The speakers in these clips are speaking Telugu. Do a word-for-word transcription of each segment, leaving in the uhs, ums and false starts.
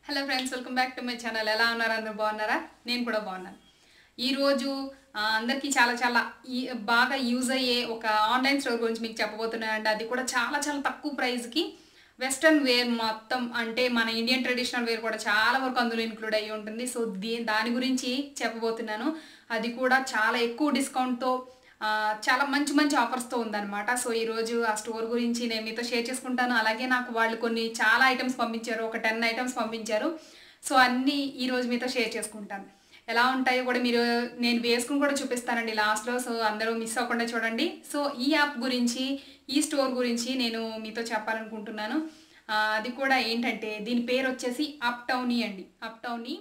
Hello friends, welcome back to my channel. ఎలా ఉన్నారు? అందరూ బాగున్నారా? నేను కూడా బాగున్నాను. ఈరోజు అందరికీ చాలా చాలా ఈ బాగా యూజ్ అయ్యే ఒక ఆన్లైన్ స్టోర్ గురించి మీకు చెప్పబోతున్నానండి. అది కూడా చాలా చాలా తక్కువ ప్రైస్కి వెస్ట్రన్ వేర్ మొత్తం, అంటే మన ఇండియన్ ట్రెడిషనల్ వేర్ కూడా చాలా వరకు అందులో ఇంక్లూడ్ అయ్యి ఉంటుంది. సో దీ దాని గురించి చెప్పబోతున్నాను. అది కూడా చాలా ఎక్కువ డిస్కౌంట్తో, చాలా మంచి మంచి ఆఫర్స్తో ఉందన్నమాట. సో ఈరోజు ఆ స్టోర్ గురించి నేను మీతో షేర్ చేసుకుంటాను. అలాగే నాకు వాళ్ళు కొన్ని చాలా ఐటమ్స్ పంపించారు, ఒక టెన్ ఐటమ్స్ పంపించారు. సో అన్నీ ఈరోజు మీతో షేర్ చేసుకుంటాను. ఎలా ఉంటాయో కూడా మీరు నేను వేసుకుని కూడా చూపిస్తానండి లాస్ట్లో. సో అందరూ మిస్ అవ్వకుండా చూడండి. సో ఈ యాప్ గురించి, ఈ స్టోర్ గురించి నేను మీతో చెప్పాలనుకుంటున్నాను. అది కూడా ఏంటంటే దీని పేరు వచ్చేసి అప్ టౌనీ అండి. Uptownie.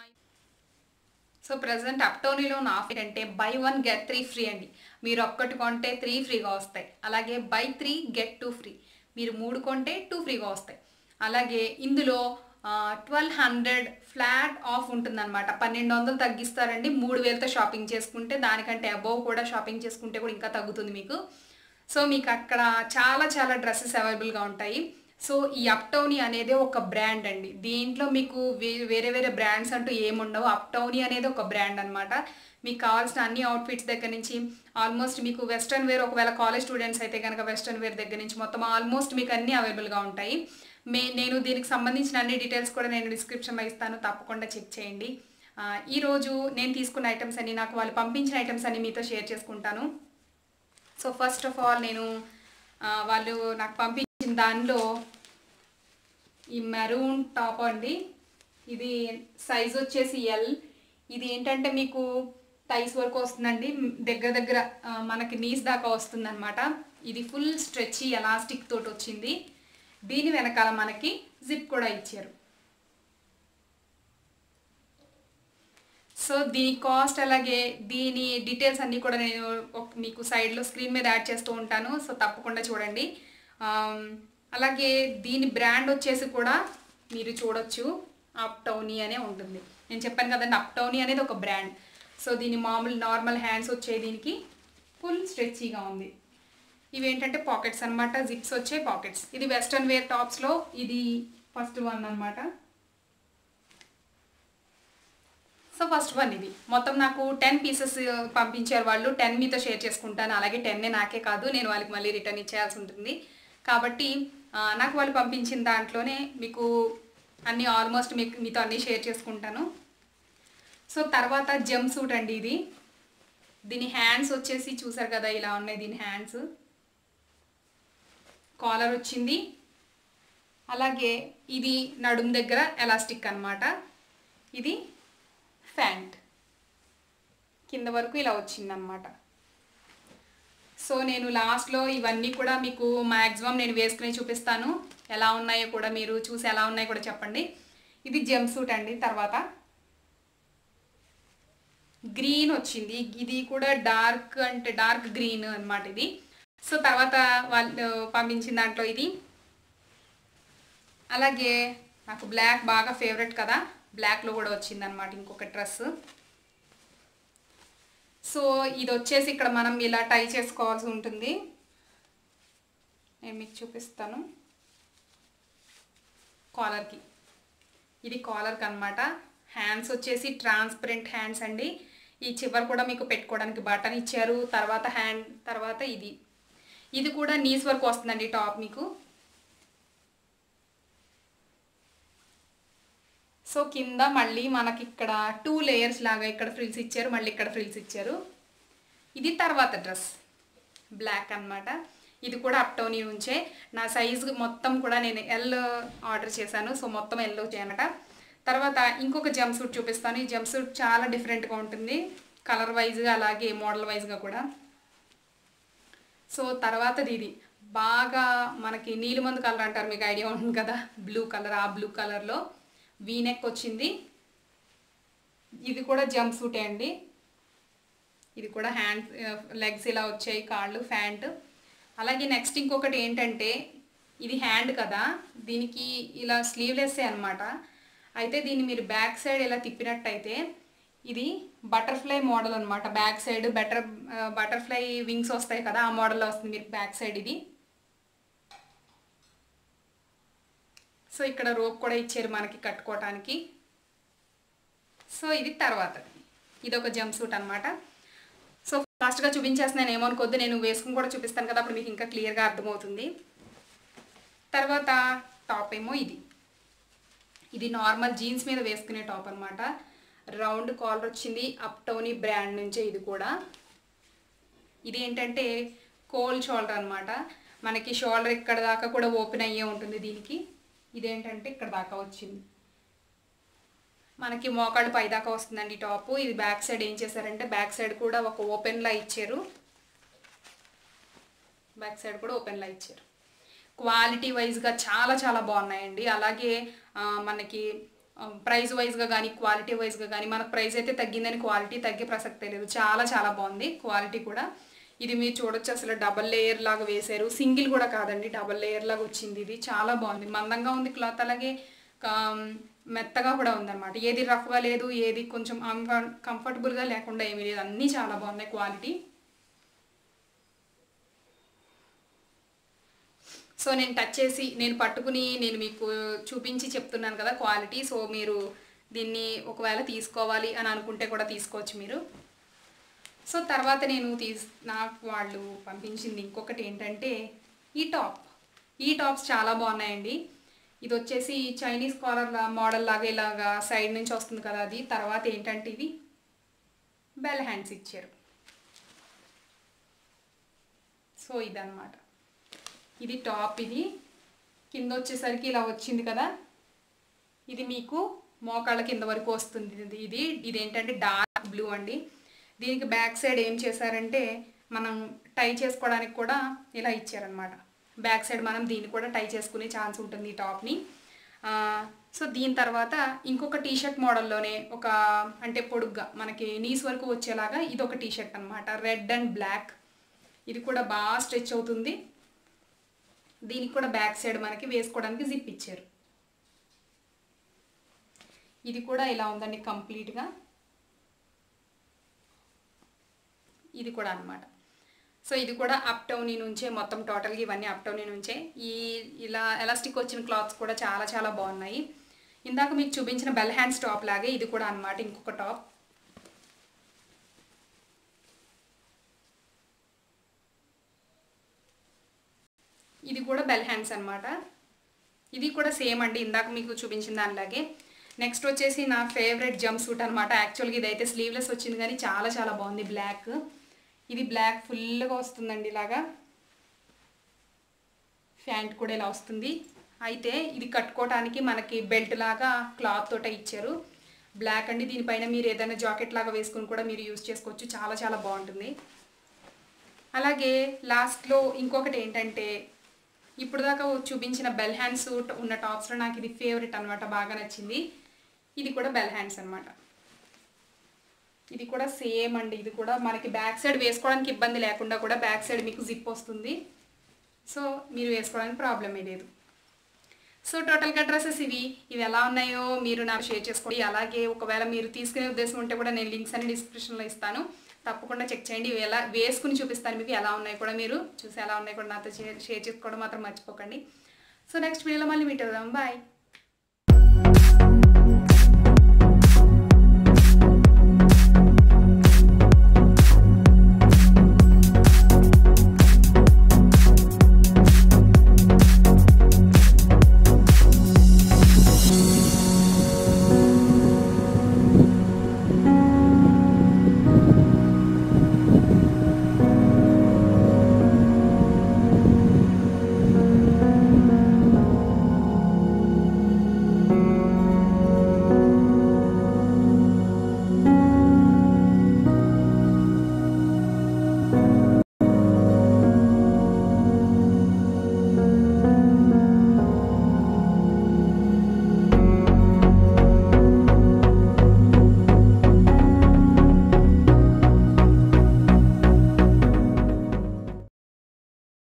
సో ప్రజెంట్ అప్ టౌనీలో ఉన్న ఆఫర్ అంటే buy one get three free అండి. మీరు ఒక్కటి కొంటే త్రీ ఫ్రీగా వస్తాయి. అలాగే buy three get two free, మీరు మూడు కొంటే టూ ఫ్రీగా వస్తాయి. అలాగే ఇందులో ట్వెల్వ్ హండ్రెడ్ ఫ్లాట్ ఆఫ్ ఉంటుందన్నమాట. పన్నెండు వందలు తగ్గిస్తారండి మూడు వేలతో షాపింగ్ చేసుకుంటే. దానికంటే అబోవ్ కూడా షాపింగ్ చేసుకుంటే కూడా ఇంకా తగ్గుతుంది మీకు. సో మీకు అక్కడ చాలా చాలా డ్రెస్సెస్ అవైలబుల్గా ఉంటాయి. సో ఈ అప్ టౌనీ అనేది ఒక బ్రాండ్ అండి. దీంట్లో మీకు వేరే వేరే బ్రాండ్స్ అంటూ ఏముండవు. అప్ టౌనీ అనేది ఒక బ్రాండ్ అనమాట. మీకు కావాల్సిన అన్ని అవుట్ఫిట్స్ దగ్గర నుంచి ఆల్మోస్ట్ మీకు వెస్ట్రన్ వేర్, ఒకవేళ కాలేజ్ స్టూడెంట్స్ అయితే కనుక వెస్ట్రన్ వేర్ దగ్గర నుంచి మొత్తం ఆల్మోస్ట్ మీకు అన్నీ అవైలబుల్గా ఉంటాయి. మే నేను దీనికి సంబంధించిన అన్ని డీటెయిల్స్ కూడా నేను డిస్క్రిప్షన్లో ఇస్తాను, తప్పకుండా చెక్ చేయండి. ఈరోజు నేను తీసుకున్న ఐటమ్స్ అన్ని, నాకు వాళ్ళు పంపించిన ఐటమ్స్ అన్ని మీతో షేర్ చేసుకుంటాను. సో ఫస్ట్ ఆఫ్ ఆల్ నేను వాళ్ళు నాకు పంపించిన దానిలో ఈ మెరూన్ టాప్ అండి. ఇది సైజ్ వచ్చేసి ఎల్. ఇది ఏంటంటే మీకు థైస్ వరకు వస్తుందండి, దగ్గర దగ్గర మనకి నీస్ దాకా వస్తుంది అనమాట. ఇది ఫుల్ స్ట్రెచ్చి ఎలాస్టిక్ తోటి వచ్చింది. దీని వెనకాల మనకి జిప్ కూడా ఇచ్చారు. సో దీని కాస్ట్ అలాగే దీని డీటెయిల్స్ అన్నీ కూడా నేను మీకు సైడ్లో స్క్రీన్ మీద యాడ్ చేస్తూ ఉంటాను. సో తప్పకుండా చూడండి. అలాగే దీని బ్రాండ్ వచ్చేసి కూడా మీరు చూడొచ్చు, అప్ టౌనీ అనే ఉంటుంది. నేను చెప్పాను కదండి, అప్ టౌనీ అనేది ఒక బ్రాండ్. సో దీని మామూలు నార్మల్ హ్యాండ్స్ వచ్చే, దీనికి ఫుల్ స్ట్రెచ్గా ఉంది. ఇవి ఏంటంటే పాకెట్స్ అనమాట, జిప్స్ వచ్చే పాకెట్స్. ఇది వెస్ట్రన్ వేర్ టాప్స్లో ఇది ఫస్ట్ వన్ అనమాట. సో ఫస్ట్ వన్ ఇది. మొత్తం నాకు టెన్ పీసెస్ పంపించారు వాళ్ళు. టెన్ మీతో షేర్ చేసుకుంటాను. అలాగే టెన్నే నాకే కాదు, నేను వాళ్ళకి మళ్ళీ రిటర్న్ ఇచ్చేయాల్సి ఉంటుంది. కాబట్టి నాకు వాళ్ళు పంపించిన దాంట్లోనే మీకు అన్నీ ఆల్మోస్ట్ మీకు మీతో అన్నీ షేర్ చేసుకుంటాను. సో తర్వాత జంప్ సూట్ అండి ఇది. దీని హ్యాండ్స్ వచ్చేసి చూసారు కదా, ఇలా ఉన్నాయి దీని హ్యాండ్స్. కాలర్ వచ్చింది. అలాగే ఇది నడుము దగ్గర ఎలాస్టిక్ అనమాట. ఇది ప్యాంట్ కింద వరకు ఇలా వచ్చిందనమాట. సో నేను లాస్ట్లో ఇవన్నీ కూడా మీకు మ్యాక్సిమం నేను వేసుకుని చూపిస్తాను. ఎలా ఉన్నాయో కూడా మీరు చూసి ఎలా ఉన్నాయో కూడా చెప్పండి. ఇది జంప్ సూట్ అండి. తర్వాత గ్రీన్ వచ్చింది. ఇది కూడా డార్క్, అంటే డార్క్ గ్రీన్ అనమాట ఇది. సో తర్వాత వాళ్ళు పంపించిన దాంట్లో ఇది. అలాగే నాకు బ్లాక్ బాగా ఫేవరెట్ కదా, బ్లాక్లో కూడా వచ్చిందనమాట ఇంకొక డ్రెస్. సో ఇది వచ్చేసి ఇక్కడ మనం ఇలా టై చేసుకోవాల్సి ఉంటుంది. నేను మీకు చూపిస్తాను. కాలర్కి, ఇది కాలర్కి అనమాట. హ్యాండ్స్ వచ్చేసి ట్రాన్స్పరెంట్ హ్యాండ్స్ అండి. ఈ చివరి కూడా మీకు పెట్టుకోవడానికి బటన్ ఇచ్చారు. తర్వాత హ్యాండ్ తర్వాత ఇది ఇది కూడా నీస్ వరకు వస్తుందండి టాప్ మీకు. సో కింద మళ్ళీ మనకి ఇక్కడ టూ లేయర్స్ లాగా ఇక్కడ ఫ్రిల్స్ ఇచ్చారు, మళ్ళీ ఇక్కడ ఫ్రిల్స్ ఇచ్చారు. ఇది తర్వాత డ్రెస్ బ్లాక్ అనమాట. ఇది కూడా అప్ టౌనీ నుంచే. నా సైజు మొత్తం కూడా నేను ఎల్ ఆర్డర్ చేశాను. సో మొత్తం ఎల్ చేయనట. తర్వాత ఇంకొక జంప్ సూట్ చూపిస్తాను. ఈ జంప్ సూట్ చాలా డిఫరెంట్గా ఉంటుంది, కలర్ వైజ్గా అలాగే మోడల్ వైజ్గా కూడా. సో తర్వాతది ఇది బాగా మనకి నీలిమందు కలర్ అంటారు, మీకు ఐడియా ఉంటుంది కదా, బ్లూ కలర్. ఆ బ్లూ కలర్లో వీనెక్ వచ్చింది. ఇది కూడా జంప్ సూటే అండి. ఇది కూడా హ్యాండ్ లెగ్స్ ఇలా వచ్చాయి, కాళ్ళు, ప్యాంట్. అలాగే నెక్స్ట్ ఇంకొకటి ఏంటంటే ఇది హ్యాండ్ కదా, దీనికి ఇలా స్లీవ్లెస్సే అనమాట. అయితే దీన్ని మీరు బ్యాక్ సైడ్ ఇలా తిప్పినట్టయితే ఇది బటర్ఫ్లై మోడల్ అనమాట. Back side butter butterfly wings వస్తాయి కదా, ఆ మోడల్లో వస్తుంది మీరు బ్యాక్ సైడ్ ఇది. సో ఇక్కడ రోప్ కూడా ఇచ్చారు మనకి కట్టుకోవటానికి. సో ఇది తర్వాత ఇది ఒక జంప్ సూట్ అనమాట. సో ఫాస్ట్గా చూపించేస్తున్నాను ఏమనుకోద్దు, నేను వేసుకుని కూడా చూపిస్తాను కదా, అప్పుడు మీకు ఇంకా క్లియర్గా అర్థమవుతుంది. తర్వాత టాప్ ఏమో ఇది ఇది నార్మల్ జీన్స్ మీద వేసుకునే టాప్ అనమాట. రౌండ్ కాలర్ వచ్చింది, అప్ టౌనీ బ్రాండ్ నుంచే. ఇది కూడా ఇది ఏంటంటే కోల్ షోల్డర్ అనమాట. మనకి షోల్డర్ ఇక్కడ దాకా కూడా ఓపెన్ అయ్యే ఉంటుంది దీనికి. ఇదేంటంటే ఇక్కడ దాకా వచ్చింది, మనకి మోకాళ్ళు పై దాకా వస్తుందండి ఈ టాపు. ఇది బ్యాక్ సైడ్ ఏం చేశారంటే బ్యాక్ సైడ్ కూడా ఒక ఓపెన్లా ఇచ్చారు, బ్యాక్ సైడ్ కూడా ఓపెన్లా ఇచ్చారు. క్వాలిటీ వైజ్గా చాలా చాలా బాగున్నాయండి. అలాగే మనకి ప్రైస్ వైజ్గా కానీ క్వాలిటీ వైజ్గా కానీ, మనకు ప్రైస్ అయితే తగ్గిందని క్వాలిటీ తగ్గే ప్రసక్తే లేదు. చాలా చాలా బాగుంది క్వాలిటీ కూడా. ఇది మీరు చూడొచ్చు, అసలు డబల్ లేయర్ లాగా వేశారు, సింగిల్ కూడా కాదండి, డబల్ లేయర్ లాగా వచ్చింది. ఇది చాలా బాగుంది, మందంగా ఉంది క్లాత్, అలాగే మెత్తగా కూడా ఉందన్నమాట. ఏది రఫ్గా లేదు, ఏది కొంచెం కంఫర్టబుల్గా లేకుండా ఏమీ లేదు, అన్నీ చాలా బాగున్నాయి క్వాలిటీ. సో నేను టచ్ చేసి నేను పట్టుకుని నేను మీకు చూపించి చెప్తున్నాను కదా క్వాలిటీ. సో మీరు దీన్ని ఒకవేళ తీసుకోవాలి అని అనుకుంటే కూడా తీసుకోవచ్చు మీరు. సో తర్వాత నేను తీస్ నాకు వాళ్ళు పంపించింది ఇంకొకటి ఏంటంటే ఈ టాప్. ఈ టాప్స్ చాలా బాగున్నాయండి. ఇది వచ్చేసి చైనీస్ కాలర్ మోడల్ లాగా ఇలాగా సైడ్ నుంచి వస్తుంది కదా అది. తర్వాత ఏంటంటే ఇవి బెల్ హ్యాండ్స్ ఇచ్చారు. సో ఇదన్నమాట, ఇది టాప్. ఇది కింద వచ్చేసరికి ఇలా వచ్చింది కదా, ఇది మీకు మోకాళ్ళ కింద వరకు వస్తుంది. ఇది ఇదేంటంటే డార్క్ బ్లూ అండి. దీనికి బ్యాక్ సైడ్ ఏం చేశారంటే మనం టై చేసుకోవడానికి కూడా ఇలా ఇచ్చారనమాట. బ్యాక్ సైడ్ మనం దీన్ని కూడా టై చేసుకునే ఛాన్స్ ఉంటుంది ఈ టాప్ని. సో దీని తర్వాత ఇంకొక టీషర్ట్ మోడల్లోనే ఒక అంటే పొడుగ్గా మనకి నీస్ వరకు వచ్చేలాగా ఇది ఒక టీషర్ట్ అనమాట, రెడ్ అండ్ బ్లాక్. ఇది కూడా బాగా స్ట్రెచ్ అవుతుంది. దీనికి కూడా బ్యాక్ సైడ్ మనకి వేసుకోవడానికి జిప్ ఇచ్చారు. ఇది కూడా ఇలా ఉందండి కంప్లీట్గా. ఇది కూడా అనమాట. సో ఇది కూడా అప్ టౌనీ నుంచే, మొత్తం టోటల్గా ఇవన్నీ అప్ టౌనీ నుంచే. ఈ ఇలా ఎలాస్టిక్ వచ్చిన క్లాత్స్ కూడా చాలా చాలా బాగున్నాయి. ఇందాక మీకు చూపించిన బెల్ హ్యాండ్స్ టాప్ లాగే ఇది కూడా అనమాట, ఇంకొక టాప్. ఇది కూడా బెల్ హ్యాండ్స్ అనమాట. ఇది కూడా సేమ్ అండి ఇందాక మీకు చూపించిన దానిలాగే. నెక్స్ట్ వచ్చేసి నా ఫేవరెట్ జంప్ సూట్ అనమాట. యాక్చువల్గా ఇదైతే స్లీవ్లెస్ వచ్చింది కానీ చాలా చాలా బాగుంది. బ్లాక్, ఇది బ్లాక్ ఫుల్గా వస్తుందండి ఇలాగా. ప్యాంట్ కూడా ఇలా వస్తుంది. అయితే ఇది కట్టుకోవటానికి మనకి బెల్ట్ లాగా క్లాత్ తోట ఇచ్చారు. బ్లాక్ అండి. దీనిపైన మీరు ఏదైనా జాకెట్ లాగా వేసుకుని కూడా మీరు యూజ్ చేసుకోవచ్చు. చాలా చాలా బాగుంటుంది. అలాగే లాస్ట్లో ఇంకొకటి ఏంటంటే ఇప్పుడు దాకా చూపించిన బెల్ హ్యాండ్ సూట్ ఉన్న టాప్స్లో నాకు ఇది ఫేవరెట్ అనమాట, బాగా నచ్చింది. ఇది కూడా బెల్ హ్యాండ్స్ అనమాట. ఇది కూడా సేమ్ అండి. ఇది కూడా మనకి బ్యాక్ సైడ్ వేసుకోవడానికి ఇబ్బంది లేకుండా కూడా బ్యాక్ సైడ్ మీకు జిప్ వస్తుంది. సో మీరు వేసుకోవడానికి ప్రాబ్లమే లేదు. సో టోటల్గా డ్రెస్సెస్ ఇవి ఇవి ఎలా ఉన్నాయో మీరు నాకు షేర్ చేసుకోండి. అలాగే ఒకవేళ మీరు తీసుకునే ఉద్దేశం ఉంటే కూడా నేను లింక్స్ అన్ని డిస్క్రిప్షన్లో ఇస్తాను, తప్పకుండా చెక్ చేయండి. ఇవి ఎలా వేసుకుని చూపిస్తాను మీకు, ఎలా ఉన్నాయి కూడా మీరు చూసి ఎలా ఉన్నాయి కూడా నాతో షేర్ చేసుకోవడం మాత్రం మర్చిపోకండి. సో నెక్స్ట్ వీడియోలో మళ్ళీ మీట్ అవుదాం. బాయ్.